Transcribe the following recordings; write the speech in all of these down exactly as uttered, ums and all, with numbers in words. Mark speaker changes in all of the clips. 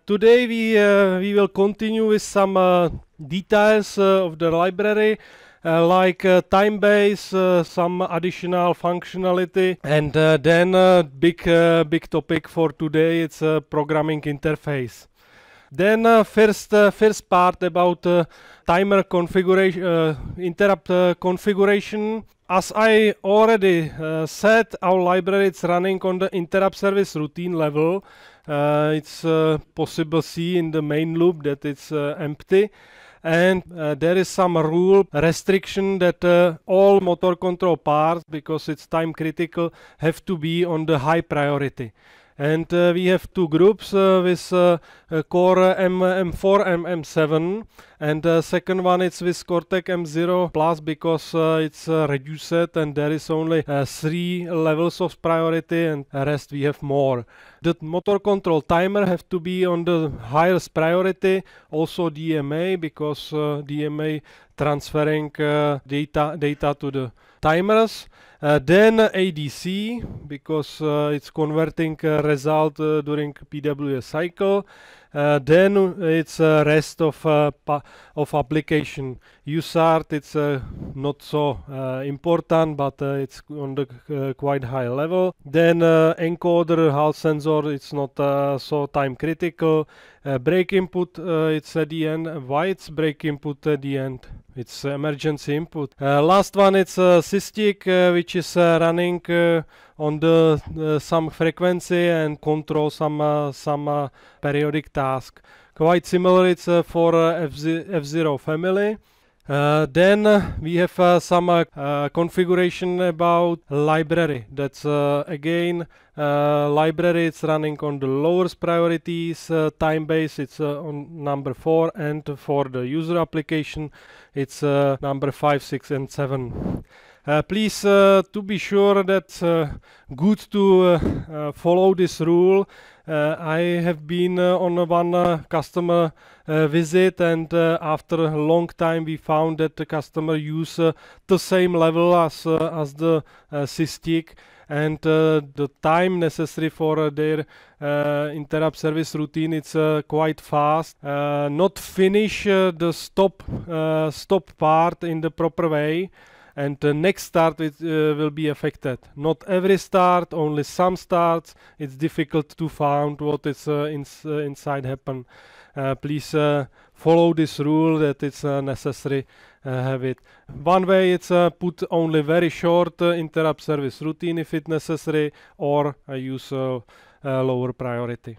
Speaker 1: Today we uh, we will continue with some uh, details uh, of the library, uh, like uh, time base, uh, some additional functionality, and uh, then uh, big uh, big topic for today. It's a programming interface. Then uh, first uh, first part about uh, timer configuration, uh, interrupt uh, configuration. As I already uh, said, our library is running on the interrupt service routine level. Uh, it's uh, possible see in the main loop that it's uh, empty, and uh, there is some rule restriction that uh, all motor control parts, because it's time critical, have to be on the high priority. And uh, we have two groups uh, with uh, uh, core M M4 and M M7, and the uh, second one is with Cortex M zero plus, because uh, it's uh, reduced and there is only uh, three levels of priority, and the rest we have more. The motor control timer have to be on the highest priority, also D M A, because uh, D M A transferring uh, data data to the timers. Uh, then uh, A D C, because uh, it's converting uh, result uh, during P W S cycle. Uh, then it's uh, rest of uh, of application. U S A R T, it's uh, not so uh, important, but uh, it's on the uh, quite high level. Then uh, encoder, Hall sensor, it's not uh, so time critical. Uh, brake input, uh, it's at the end. Why it's brake input at the end? It's emergency input. Uh, last one, it's uh, SysTick, uh, which is uh, running uh, on the uh, some frequency and control some uh, some uh, periodic task. Quite similar, it's uh, for uh, F zero family. Uh, then uh, we have uh, some uh, uh, configuration about library. That's uh, again uh, library. It's running on the lowest priorities. Uh, time base, it's uh, on number four, and for the user application, it's uh, number five, six, and seven. Uh, please uh, to be sure that uh, good to uh, uh, follow this rule. Uh, I have been uh, on one uh, customer uh, visit, and uh, after a long time we found that the customer use uh, the same level as uh, as the uh, SysTick, and uh, the time necessary for uh, their uh, interrupt service routine, it's uh, quite fast. Uh, not finish uh, the stop uh, stop part in the proper way, and the next start it uh, will be affected. Not every start, only some starts. It's difficult to find what is uh, ins uh, inside happen. Uh, please uh, follow this rule that it's uh, necessary uh, have it. One way, it's uh, put only very short uh, interrupt service routine if it's necessary, or uh, use uh, uh, lower priority.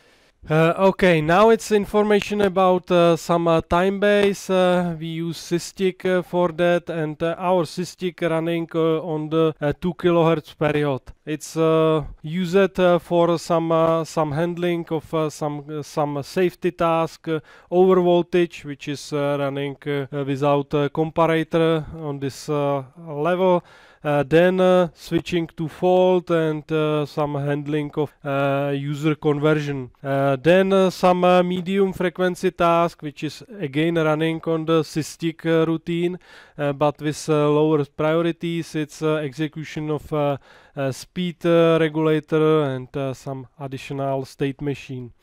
Speaker 1: Uh, okay, now it's information about uh, some uh, time base. Uh, we use SysTick uh, for that, and uh, our SysTick running uh, on the uh, two kilohertz period. It's uh, used uh, for some uh, some handling of uh, some uh, some safety task, uh, over voltage, which is uh, running uh, without a comparator on this uh, level. Uh, then uh, switching to fault, and uh, some handling of uh, user conversion. Uh, then uh, some uh, medium frequency task, which is again running on the SysTick uh, routine, uh, but with uh, lower priorities. It's uh, execution of uh, uh, speed uh, regulator and uh, some additional state machine.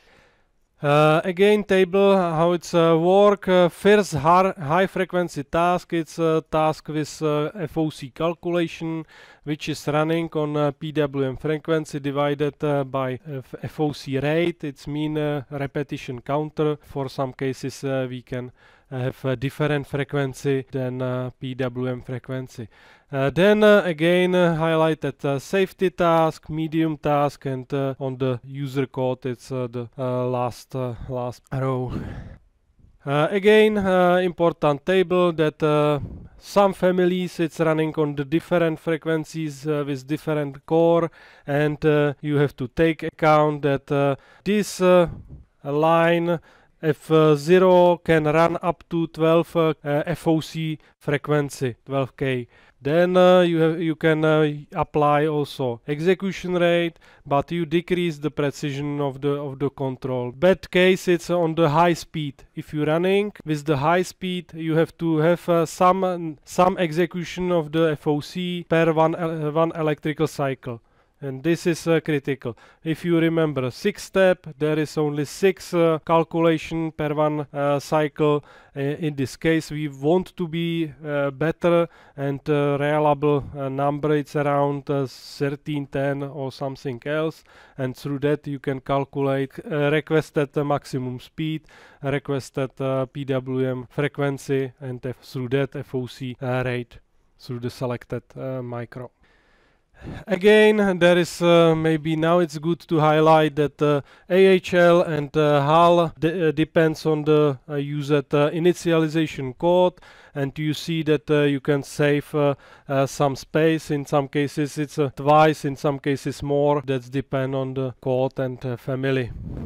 Speaker 1: Uh, again, table how it's uh, work. Uh, first high frequency task, it's a task with uh, F O C calculation, which is running on uh, P W M frequency divided uh, by uh, F O C rate. It's mean uh, repetition counter. For some cases uh, we can have a different frequency than uh, P W M frequency. Uh, then uh, again uh, highlighted uh, safety task, medium task, and uh, on the user code it's uh, the uh, last uh, last row. Uh, again, uh, important table that uh, some families it's running on the different frequencies uh, with different core, and uh, you have to take account that uh, this uh, line F zero can run up to twelve uh, uh, F O C frequency, twelve K. Then uh, you have you can uh, apply also execution rate, but you decrease the precision of the of the control. Bad case, it's on the high speed. If you're running with the high speed, you have to have uh, some some execution of the F O C per one uh, one electrical cycle. And this is uh, critical. If you remember six step, there is only six uh, calculation per one uh, cycle. Uh, in this case, we want to be uh, better and uh, reliable uh, number. It's around uh, thirteen ten or something else. And through that you can calculate uh, requested uh, maximum speed, requested uh, P W M frequency, and uh, through that F O C uh, rate through the selected uh, micro. Again, there is uh, maybe now it's good to highlight that uh, A H L and uh, H A L de uh, depends on the uh, used uh, initialization code, and you see that uh, you can save uh, uh, some space. In some cases it's uh, twice, in some cases more. That's depend on the code and uh, family.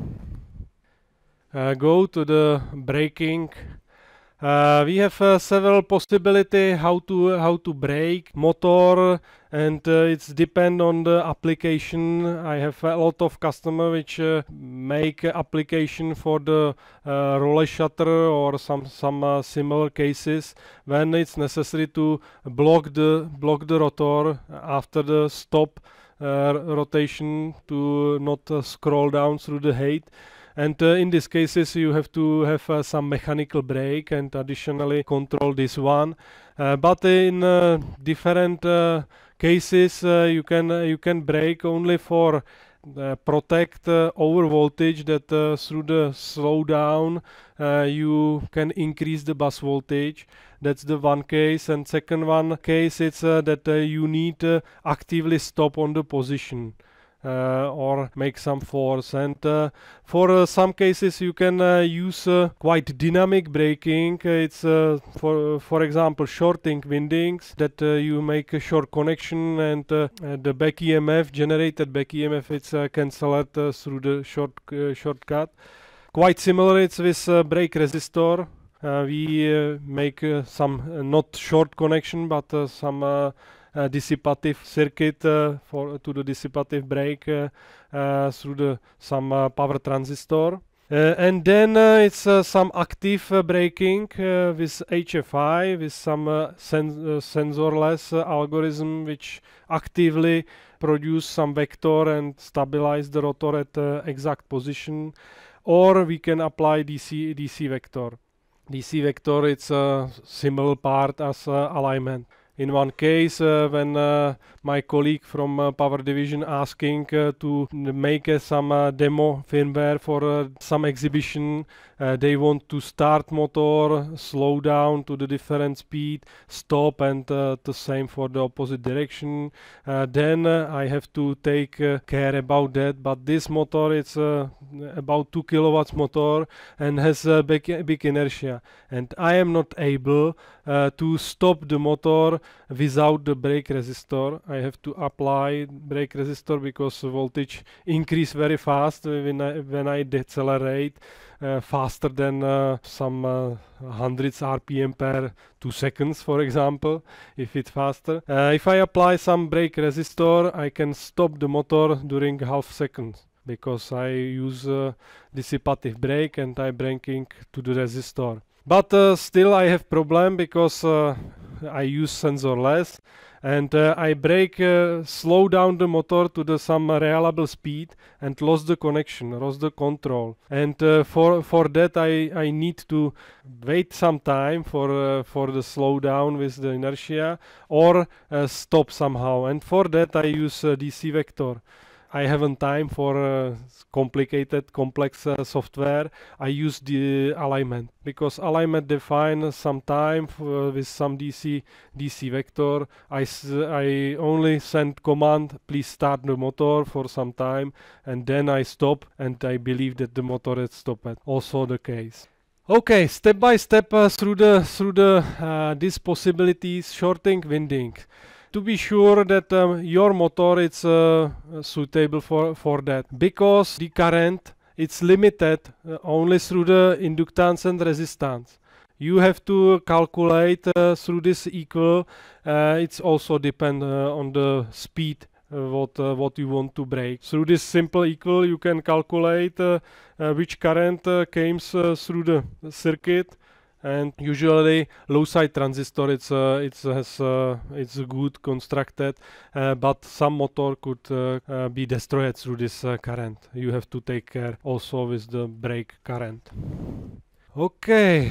Speaker 1: Uh, go to the braking. Uh, we have uh, several possibility how to uh, how to brake motor, and uh, it's depend on the application. I have a lot of customer which uh, make application for the uh, roller shutter or some some uh, similar cases when it's necessary to block the block the rotor after the stop uh, rotation to not uh, scroll down through the height. And uh, in these cases you have to have uh, some mechanical brake and additionally control this one. Uh, but in uh, different uh, cases uh, you can uh, you can brake only for uh, protect uh, over voltage, that uh, through the slowdown uh, you can increase the bus voltage. That's the one case. And second one case, it's uh, that uh, you need uh, actively stop on the position. Uh, or make some force, and uh, for uh, some cases you can uh, use uh, quite dynamic braking. It's uh, for for example shorting windings, that uh, you make a short connection, and uh, uh, the back E M F, generated back E M F, it's uh, cancelled uh, through the short uh, shortcut. Quite similar it's with uh, brake resistor. Uh, we uh, make uh, some uh, not short connection, but uh, some uh, Uh, dissipative circuit uh, for to the dissipative brake uh, uh, through the some uh, power transistor. Uh, and then uh, it's uh, some active uh, braking uh, with H F I, with some uh, sen uh, sensorless uh, algorithm which actively produce some vector and stabilize the rotor at uh, exact position. Or we can apply D C D C vector. D C vector, it's a similar part as uh, alignment. In one case, uh, when uh, my colleague from uh, Power Division asking uh, to make uh, some uh, demo firmware for uh, some exhibition, uh, they want to start motor, slow down to the different speed, stop, and uh, the same for the opposite direction. Uh, then uh, I have to take uh, care about that. But this motor, it's uh, about two kilowatts motor and has a big, big inertia, and I am not able uh, to stop the motor without the brake resistor. I have to apply brake resistor because voltage increase very fast when I, when I decelerate uh, faster than uh, some uh, hundreds R P M per two seconds, for example, if it's faster. Uh, if I apply some brake resistor, I can stop the motor during half second, because I use uh, dissipative brake and I braking to the resistor. But uh, still I have problem, because uh, I use sensorless, and uh, I brake, uh, slow down the motor to the some reliable speed and lost the connection, lost the control. And uh, for for that I I need to wait some time for uh, for the slowdown with the inertia, or uh, stop somehow. And for that I use uh, D C vector. I haven't time for uh, complicated, complex uh, software. I use the alignment, because alignment define some time uh, with some D C D C vector. I, s I only send command, please start the motor for some time, and then I stop, and I believe that the motor is stopped. Also the case. Okay, step by step uh, through the through the uh, these possibilities, shorting, winding. To be sure that um, your motor is uh, suitable for, for that, because the current, it's limited uh, only through the inductance and resistance. You have to calculate uh, through this equal. Uh, it's also depend uh, on the speed uh, what uh, what you want to brake. Through this simple equal you can calculate uh, uh, which current uh, comes uh, through the circuit, and usually low side transistor it's uh, it's has uh, it's good constructed, uh, but some motor could uh, uh, be destroyed through this uh, current. You have to take care also with the brake current. Okay.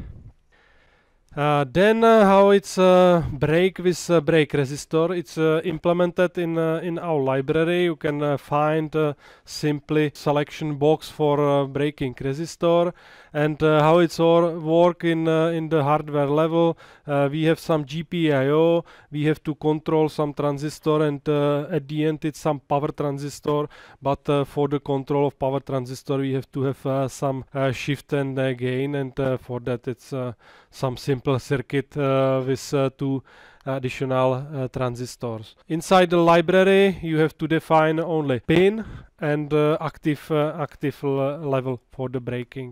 Speaker 1: Uh, then uh, how it's uh, brake with uh, brake resistor. It's uh, implemented in uh, in our library. You can uh, find uh, simply selection box for uh, braking resistor, and uh, how it's all work in uh, in the hardware level. Uh, we have some G P I O. We have to control some transistor, and uh, at the end it's some power transistor. But uh, for the control of power transistor, we have to have uh, some uh, shift and uh, gain, and uh, for that it's uh, some simple circuit uh, with uh, two additional uh, transistors. Inside the library you have to define only pin and uh, active uh, active level for the braking.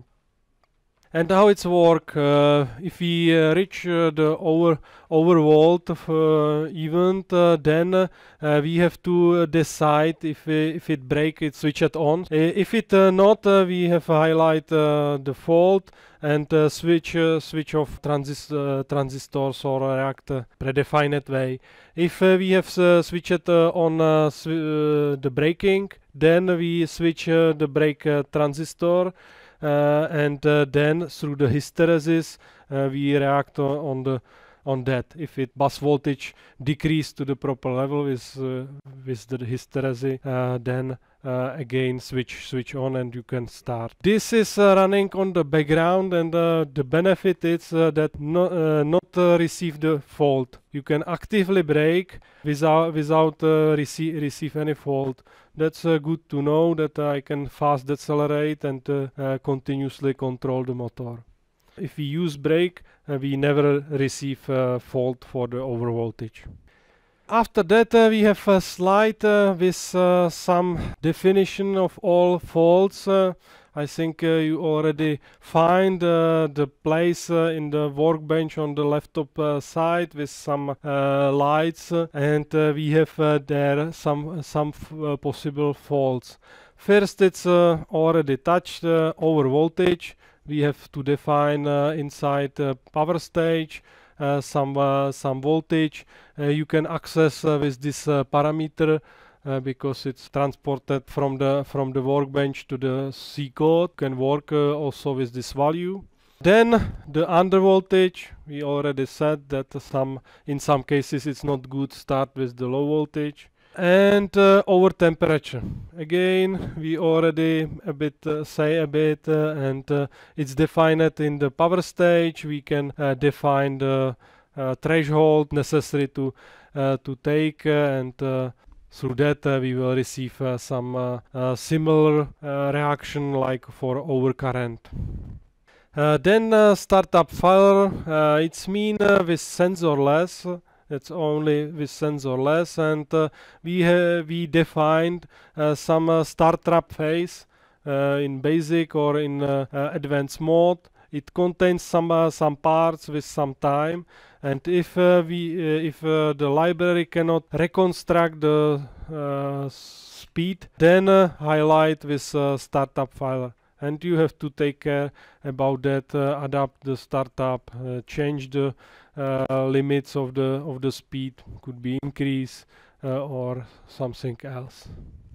Speaker 1: And how it's work, uh, if we uh, reach uh, the over overvolt uh, event, uh, then uh, we have to uh, decide if we, if it break, it switch it on. Uh, if it uh, not, uh, we have highlight uh, the fault and uh, switch uh, switch off transis uh, transistors or react uh, predefined way. If uh, we have uh, switched uh, on uh, sw uh, the braking, then we switch uh, the brake uh, transistor. Uh, and uh, then through the hysteresis uh, we react uh, on the on that. If it bus voltage decrease to the proper level with uh, with the hysteresis, uh, then uh, again switch switch on and you can start. This is uh, running on the background, and uh, the benefit is uh, that no, uh, not uh, receive the fault. You can actively brake without without uh, receive receive any fault. That's uh, good to know that uh, I can fast decelerate and uh, uh, continuously control the motor. If we use brake, uh, we never receive uh, fault for the overvoltage. After that uh, we have a slide uh, with uh, some definition of all faults. Uh, I think uh, you already find uh, the place uh, in the workbench on the laptop uh, side with some uh, lights, uh, and uh, we have uh, there some some f uh, possible faults. First, it's uh, already touched uh, over voltage. We have to define uh, inside uh, power stage uh, some uh, some voltage. Uh, you can access uh, with this uh, parameter. Uh, because it's transported from the from the workbench to the C code. Can work uh, also with this value. Then the under voltage, we already said that some in some cases it's not good start with the low voltage. And uh, over temperature, again we already a bit uh, say a bit uh, and uh, it's defined in the power stage. We can uh, define the uh, threshold necessary to uh, to take uh, and uh, through that uh, we will receive uh, some uh, uh, similar uh, reaction like for overcurrent. Uh, then uh, startup failure, uh, it's mean uh, with sensorless. It's only with sensorless, and uh, we uh, we defined uh, some uh, startup phase uh, in basic or in uh, uh, advanced mode. It contains some uh, some parts with some time, and if uh, we uh, if uh, the library cannot reconstruct the uh, speed, then uh, highlight with uh, startup failure. And you have to take care about that, uh, adapt the startup, uh, change the uh, limits of the of the speed, could be increase uh, or something else.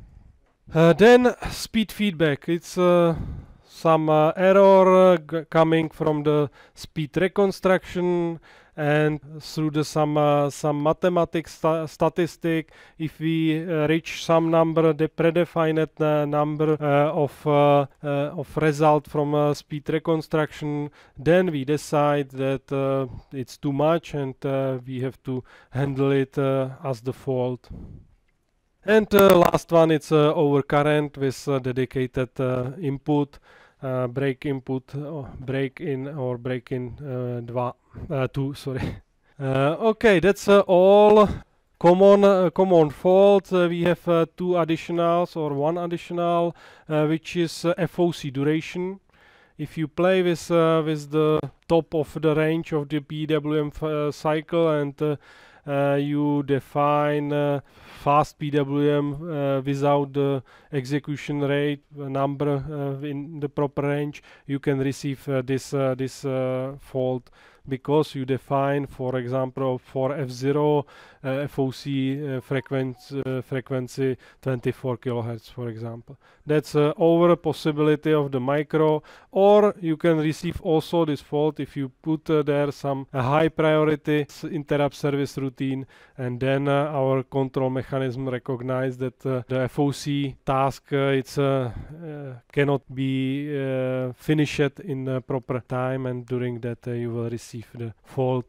Speaker 1: Uh, then speed feedback, it's uh, some uh, error uh, g coming from the speed reconstruction, and through the some uh, some mathematics sta statistic, if we uh, reach some number, the predefined uh, number uh, of uh, uh, of result from uh, speed reconstruction, then we decide that uh, it's too much and uh, we have to handle it uh, as the fault. And uh, last one, it's uh, overcurrent with uh, dedicated uh, input. Uh, brake input, uh, brake in or brake in uh, dva, uh, two, sorry. Uh, okay, that's uh, all common uh, common faults. Uh, we have uh, two additionals or one additional, uh, which is uh, F O C duration. If you play with uh, with the top of the range of the P W M uh, cycle, and uh, uh, you define uh, fast P W M uh, without the execution rate number uh, in the proper range, you can receive uh, this uh, this uh, fault, because you define, for example, for F zero uh, F O C uh, frequency, uh, frequency twenty-four kilohertz, for example. That's uh, over a possibility of the micro, or you can receive also this fault if you put uh, there some uh, high priority interrupt service routine, and then uh, our control mechanism recognize that uh, the F O C task uh, it's uh, uh, cannot be uh, finished in the proper time, and during that uh, you will receive the fault.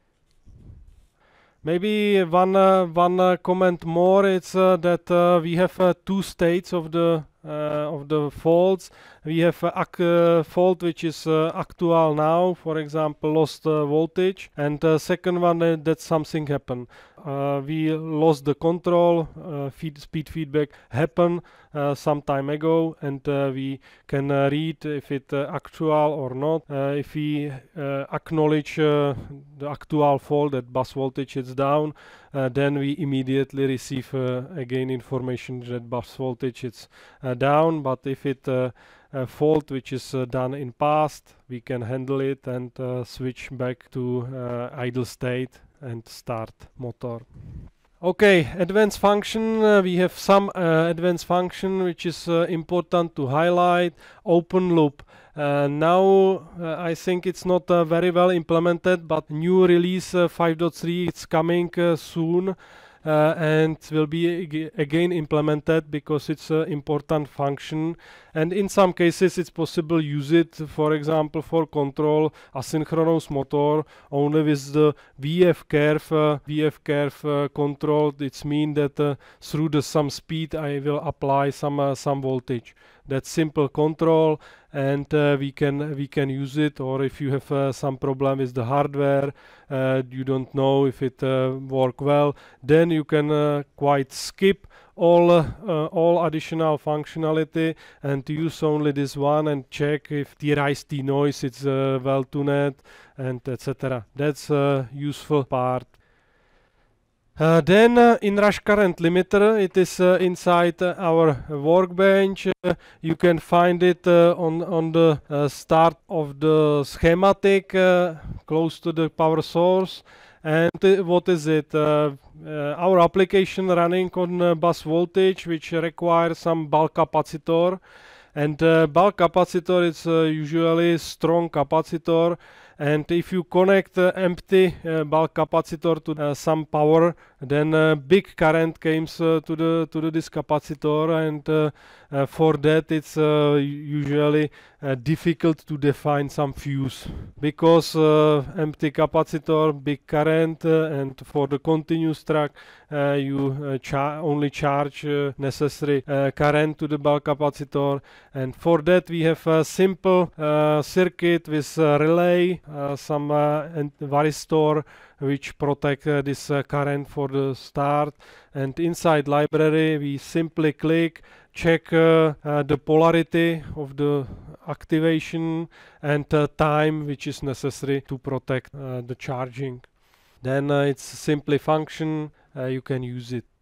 Speaker 1: Maybe one uh, one uh, comment more. It's uh, that uh, we have uh, two states of the uh, of the faults. We have uh, ac uh, fault which is uh, actual now, for example, lost uh, voltage, and uh, second one uh, that something happened. Uh, we lost the control, uh, feed speed feedback happened uh, some time ago, and uh, we can uh, read if it uh, actual or not. Uh, if we uh, acknowledge uh, the actual fault, that bus voltage is down, uh, then we immediately receive uh, again information that bus voltage is uh, down. But if it uh, a fault which is uh, done in past, we can handle it and uh, switch back to uh, idle state and start motor. Okay, advanced function. Uh, we have some uh, advanced function which is uh, important to highlight. Open loop. Uh, now uh, I think it's not uh, very well implemented, but new release uh, five point three it's coming uh, soon. Uh, and will be ag again implemented, because it's an important function, and in some cases it's possible use it, for example, for control asynchronous motor only with the V F curve uh, V F curve uh, control. It's mean that uh, through the some speed I will apply some uh, some voltage. That's simple control, and uh, we can we can use it. Or if you have uh, some problem with the hardware, uh, you don't know if it uh, work well, then you can uh, quite skip all uh, uh, all additional functionality and use only this one, and check if the rise T noise is uh, well tuned, and et cetera. That's a useful part. Uh, then uh, in rush current limiter, it is uh, inside uh, our workbench. Uh, you can find it uh, on on the uh, start of the schematic, uh, close to the power source. And uh, what is it? Uh, uh, our application running on uh, bus voltage, which requires some bulk capacitor. And uh, bulk capacitor is uh, usually strong capacitor. And if you connect uh, empty uh, bulk capacitor to uh, some power, then uh, big current comes uh, to the to the this capacitor, and uh, uh, for that it's uh, usually uh, difficult to define some fuse, because uh, empty capacitor, big current, uh, and for the continuous track uh, you uh, char only charge uh, necessary uh, current to the bulk capacitor, and for that we have a simple uh, circuit with uh, relay, uh, some uh, and varistor which protect uh, this uh, current for the start. And inside library we simply click, check uh, uh, the polarity of the activation and uh, time which is necessary to protect uh, the charging. Then uh, it's simply function, uh, you can use it.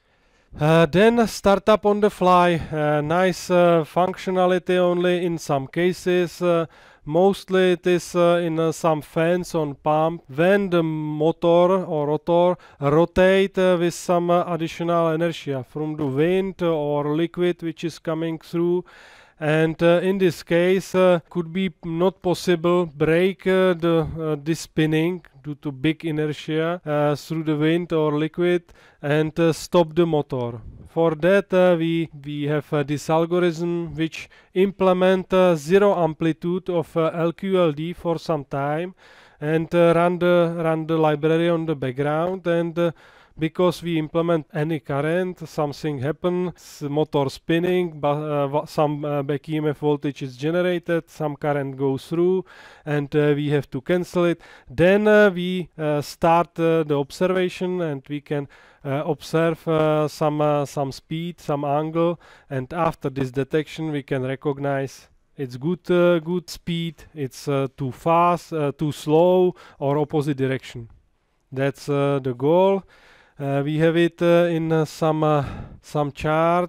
Speaker 1: Uh, then startup on the fly, uh, nice uh, functionality only in some cases. Uh, mostly it is uh, in uh, some fans on pump, when the motor or rotor rotate uh, with some uh, additional inertia from the wind or liquid which is coming through. And uh, in this case uh, could be not possible break uh, the uh, this spinning due to big inertia uh, through the wind or liquid, and uh, stop the motor. For that uh, we we have uh, this algorithm which implement uh, zero amplitude of uh, L Q L D for some time, and uh, run the run the library on the background. And uh, because we implement any current, something happens, motor spinning, but uh, some uh, back E M F voltage is generated, some current goes through, and uh, we have to cancel it. Then uh, we uh, start uh, the observation, and we can uh, observe uh, some uh, some speed, some angle, and after this detection we can recognize it's good, uh, good speed, it's uh, too fast, uh, too slow, or opposite direction. That's uh, the goal. Uh, we have it uh, in uh, some uh, some chart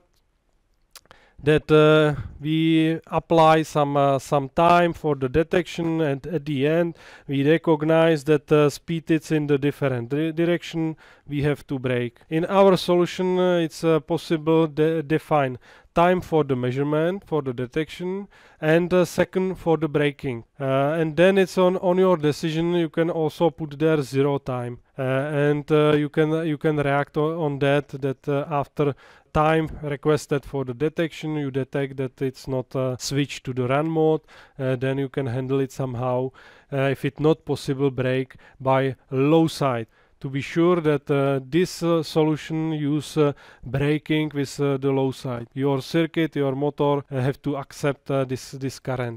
Speaker 1: that uh, we apply some uh, some time for the detection, and at the end we recognize that uh, speed is in the different di direction. We have to brake. In our solution, uh, it's uh, possible to de define time for the measurement, for the detection, and uh, second for the braking. Uh, and then it's on on your decision. You can also put there zero time, uh, and uh, you can uh, you can react on, on that. That uh, after time requested for the detection, you detect that it's not uh, switched to the run mode. Uh, then you can handle it somehow. Uh, if it's not possible, brake by low side. To be sure that uh, this uh, solution use uh, braking with uh, the low side. Your circuit, your motor uh, have to accept uh, this this current.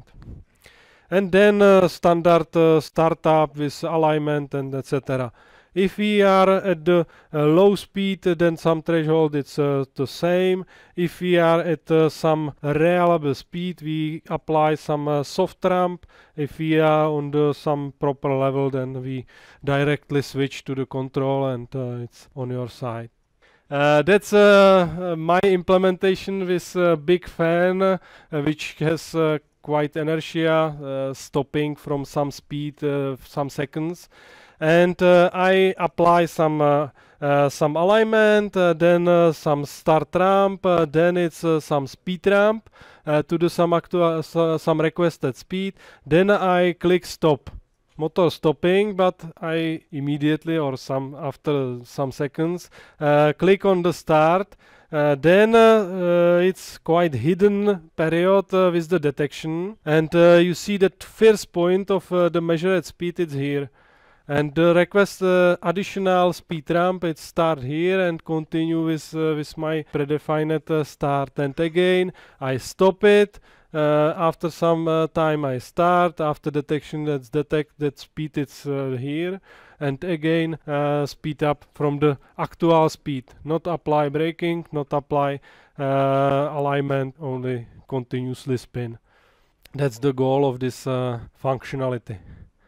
Speaker 1: And then uh, standard uh, startup with alignment and et cetera. If we are at the uh, low speed, uh, then some threshold it's uh, the same. If we are at uh, some reliable speed, we apply some uh, soft ramp. If we are on the some proper level, then we directly switch to the control, and uh, it's on your side. Uh, that's uh, uh, my implementation with a uh, big fan, uh, which has uh, quite inertia, uh, stopping from some speed, uh, some seconds. And uh, I apply some uh, uh, some alignment, uh, then uh, some start ramp, uh, then it's uh, some speed ramp uh, to do some actual uh, some requested speed. Then I click stop, motor stopping, but I immediately or some after some seconds uh, click on the start. Uh, then uh, uh, it's quite hidden period uh, with the detection, and uh, you see that first point of uh, the measured speed is here. And the request uh, additional speed ramp, it start here and continue with uh, with my predefined uh, start. And again, I stop it. Uh, after some uh, time, I start. After detection, let's detect that speed it's uh, here. And again, uh, speed up from the actual speed. Not apply braking, not apply uh, alignment, only continuously spin. That's the goal of this uh, functionality.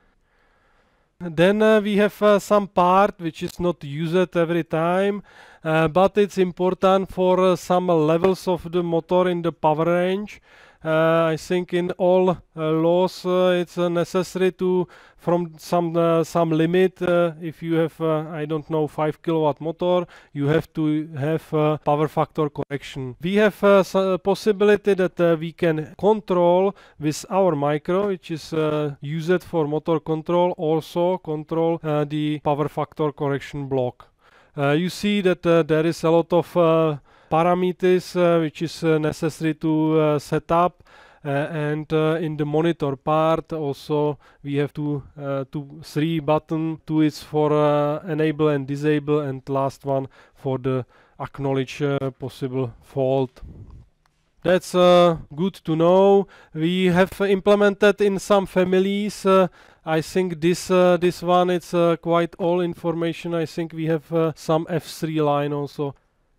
Speaker 1: Then uh, we have uh, some part which is not used every time, uh, but it's important for uh, some levels of the motor in the power range. Uh, I think in all uh, laws uh, it's uh, necessary to from some uh, some limit. Uh, if you have uh, I don't know five kilowatt motor, you have to have uh, power factor correction. We have uh, a possibility that uh, we can control with our micro, which is uh, used for motor control, also control uh, the power factor correction block. Uh, you see that uh, there is a lot of uh, parameters uh, which is uh, necessary to uh, set up, uh, and uh, in the monitor part also we have two, uh, two three button. Two is for uh, enable and disable, and last one for the acknowledge uh, possible fault. That's uh, good to know. We have uh, implemented in some families. Uh, I think this uh, this one it's uh, quite all information. I think we have uh, some F three line also.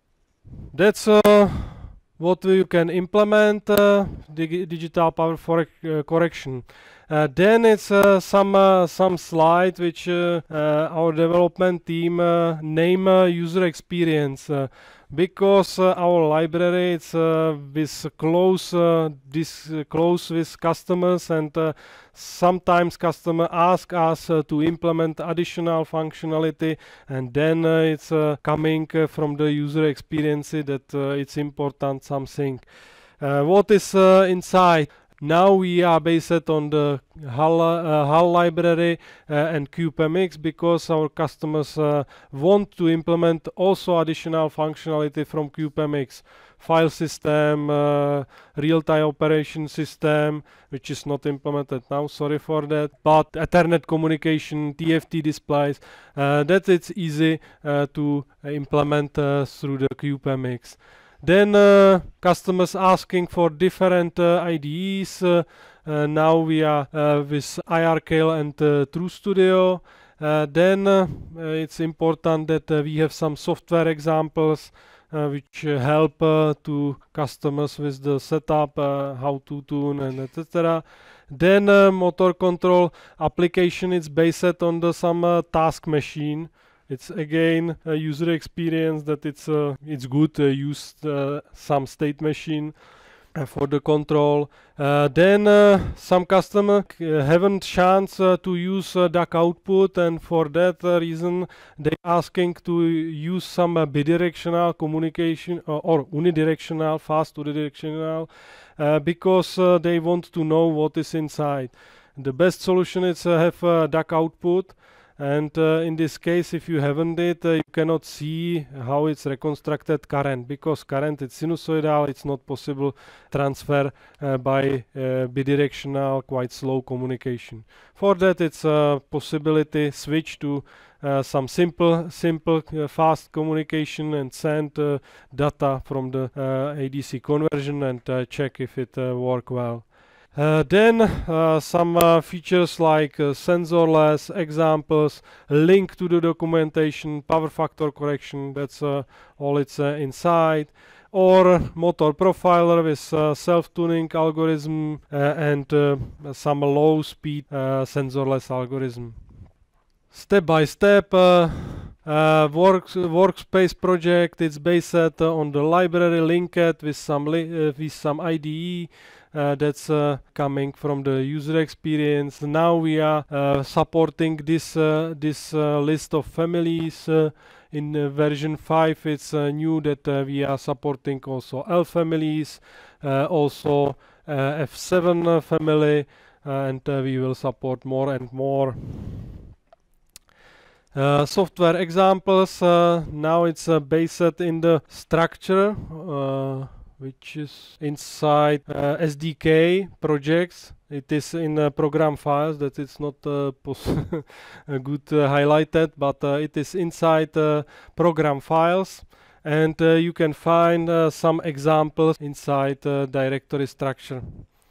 Speaker 1: That's uh, what you can implement, uh, dig digital power for uh, correction. Uh, then it's uh, some uh, some slide which uh, uh, our development team uh, name uh, user experience, uh, because uh, our library it's uh, with close uh, this uh, close with customers, and uh, sometimes customer ask us uh, to implement additional functionality, and then uh, it's uh, coming uh, from the user experience that uh, it's important something. Uh, what is uh, inside? Now we are based on the H A L, uh, H A L library uh, and Q P M X, because our customers uh, want to implement also additional functionality from Q P M X. File system, uh, real-time operation system, which is not implemented now, sorry for that. But Ethernet communication, T F T displays, uh, that it's easy uh, to implement uh, through the Q P M X. Then uh, customers asking for different uh, I D Es. Uh, uh, now we are uh, with I R C A L and uh, TrueStudio. Uh, then uh, it's important that uh, we have some software examples uh, which uh, help uh, to customers with the setup, uh, how to tune and et cetera. Then uh, motor control application is based on the some uh, task machine. It's again a user experience that it's uh, it's good to use uh, some state machine uh, for the control. Uh, then uh, some customer uh, haven't chance uh, to use uh, D U C output, and for that uh, reason they asking to use some uh, bidirectional communication uh, or unidirectional, fast unidirectional, uh, because uh, they want to know what is inside. The best solution is uh, have a D U C output. And uh, in this case, if you haven't it, uh, you cannot see how it's reconstructed current, because current is sinusoidal, it's not possible transfer uh, by uh, bidirectional, quite slow communication. For that, it's a possibility switch to uh, some simple, simple, uh, fast communication and send uh, data from the uh, A D C conversion and uh, check if it uh, work well. Uh, then uh, some uh, features like uh, sensorless examples, link to the documentation, power factor correction, that's uh, all it's uh, inside, or motor profiler with uh, self-tuning algorithm uh, and uh, some low speed uh, sensorless algorithm. Step by step uh, uh, works, workspace project, it's based uh, on the library linked with some, li uh, with some I D E. Uh, that's uh, coming from the user experience. Now we are uh, supporting this uh, this uh, list of families. Uh, in uh, version five, it's uh, new that uh, we are supporting also L families, uh, also uh, F seven uh, family, uh, and uh, we will support more and more. Uh, software examples. Uh, now it's uh, based in the structure. Uh, which is inside uh, S D K projects. It is in uh, program files, that it's not uh, good uh, highlighted, but uh, it is inside uh, program files, and uh, you can find uh, some examples inside uh, directory structure.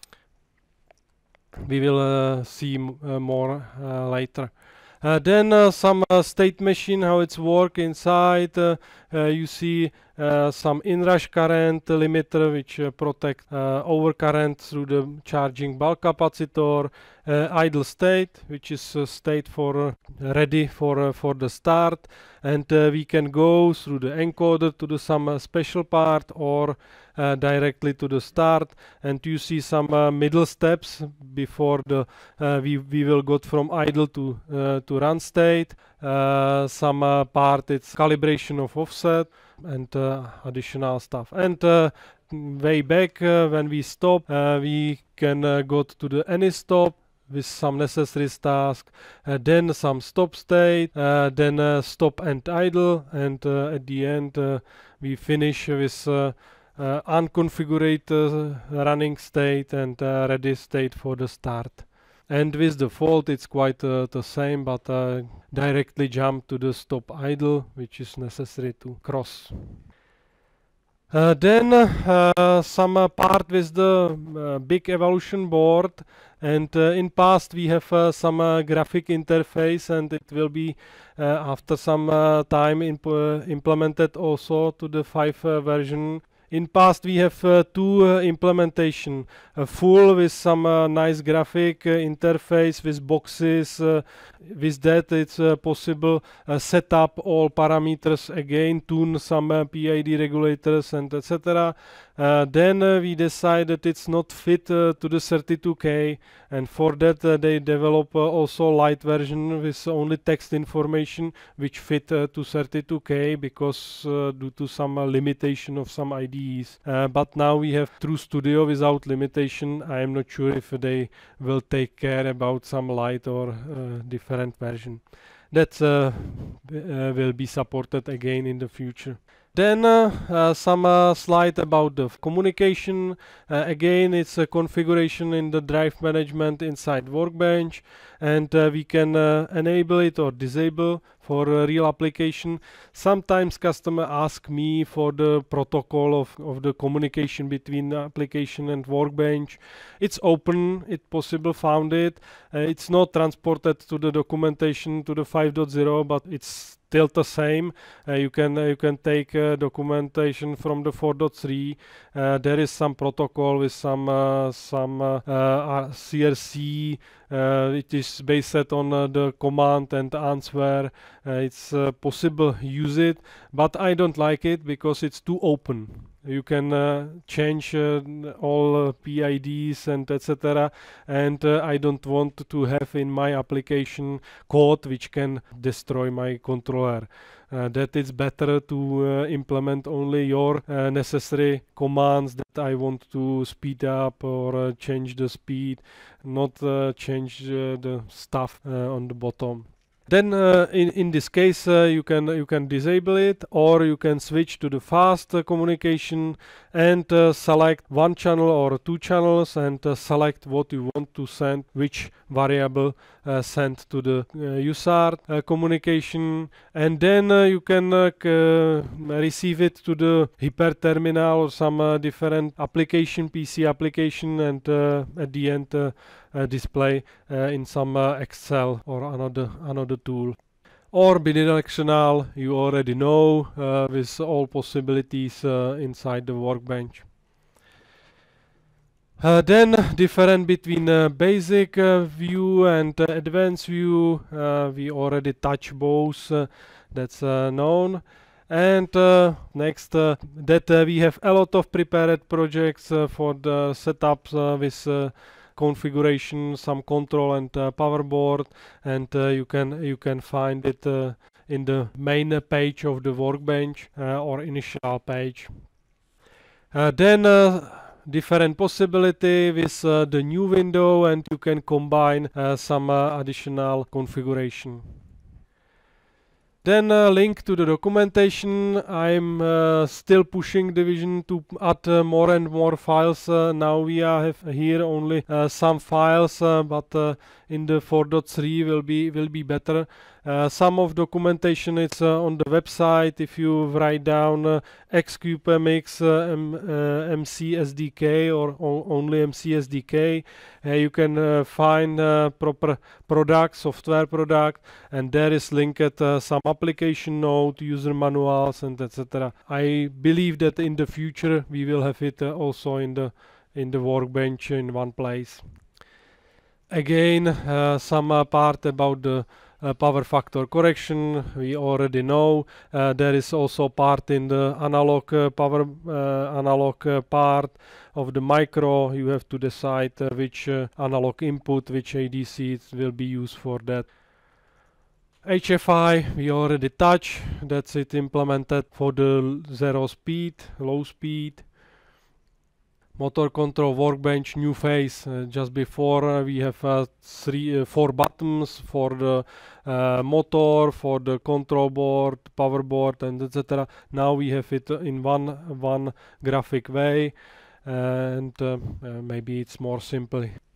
Speaker 1: We will uh, see m uh, more uh, later. Uh, then uh, some uh, state machine, how it's work inside. Uh, uh, you see uh, some inrush current limiter which uh, protect uh, overcurrent through the charging bulk capacitor. Uh, idle state, which is uh, state for uh, ready for uh, for the start, and uh, we can go through the encoder to do some uh, special part or uh, directly to the start. And you see some uh, middle steps before the uh, we we will go from idle to uh, to run state. Uh, some uh, part it's calibration of offset and uh, additional stuff. And uh, way back uh, when we stop, uh, we can uh, go to the any stop with some necessary task, uh, then some stop state, uh, then uh, stop and idle, and uh, at the end uh, we finish with uh, uh, unconfigured uh, running state and uh, ready state for the start. And with the default it's quite uh, the same, but uh, directly jump to the stop idle, which is necessary to cross. Uh, then uh, some uh, part with the uh, big evolution board, and uh, in past we have uh, some uh, graphic interface, and it will be uh, after some uh, time imp uh, implemented also to the five uh, version. In past we have uh, two uh, implementation, uh, full with some uh, nice graphic uh, interface with boxes. Uh, with that it's uh, possible uh, set up all parameters again, tune some uh, P I D regulators and et cetera. Uh, then uh, we decided it's not fit uh, to the thirty-two K, and for that uh, they develop uh, also light version with only text information which fit uh, to thirty-two K, because uh, due to some uh, limitation of some I D Es. Uh, but now we have True Studio without limitation. I am not sure if they will take care about some light or uh, different version. That uh, uh, will be supported again in the future. Then uh, uh, some uh, slide about the communication. Uh, again, it's a configuration in the drive management inside Workbench, and uh, we can uh, enable it or disable for a real application. Sometimes customer ask me for the protocol of, of the communication between the application and Workbench. It's open, it's possible found it. Uh, it's not transported to the documentation to the five point zero, but it's still the same. Uh, you can uh, you can take uh, documentation from the four point three. Uh, there is some protocol with some uh, some uh, uh, C R C. Uh, it is based on uh, the command and answer. Uh, it's uh, possible use it, but I don't like it because it's too open. You can uh, change uh, all uh, P I Ds and et cetera. And uh, I don't want to have in my application code which can destroy my controller. Uh, that it's better to uh, implement only your uh, necessary commands that I want to speed up or uh, change the speed, not uh, change uh, the stuff uh, on the bottom. Then uh, in, in this case uh, you can you can disable it, or you can switch to the fast uh, communication and uh, select one channel or two channels and uh, select what you want to send, which variable uh, send to the uh, U S A R T uh, communication, and then uh, you can uh, receive it to the hyperterminal or some uh, different application, P C application, and uh, at the end uh, uh, display uh, in some uh, Excel or another another tool. Or bidirectional, you already know, uh, with all possibilities uh, inside the Workbench. Uh, then different between uh, basic uh, view and uh, advanced view. Uh, we already touched both, uh, that's uh, known. And uh, next, uh, that uh, we have a lot of prepared projects uh, for the setups uh, with uh, configuration, some control and uh, power board, and uh, you can you can find it uh, in the main page of the Workbench uh, or initial page. Uh, then uh, different possibility with uh, the new window, and you can combine uh, some uh, additional configuration. Then uh, link to the documentation. I'm uh, still pushing the vision to add uh, more and more files. Uh, now we are have here only uh, some files, uh, but uh, in the four point three will be will be better. Uh, some of documentation it's uh, on the website. If you write down uh, X Q P M X uh, M, uh, M C S D K or only M C S D K, uh, you can uh, find uh, proper product, software product, and there is linked uh, some application note, user manuals, and et cetera. I believe that in the future we will have it uh, also in the in the Workbench in one place. Again, uh, some uh, part about the uh, power factor correction we already know. Uh, there is also part in the analog uh, power uh, analog uh, part of the micro. You have to decide uh, which uh, analog input, which A D C will be used for that. H F I we already touched. That's it implemented for the zero speed, low speed. Motor control Workbench new phase. Uh, just before uh, we have uh, three, uh, four buttons for the uh, motor, for the control board, power board, and et cetera. Now we have it in one one graphic way, and uh, uh, maybe it's more simple.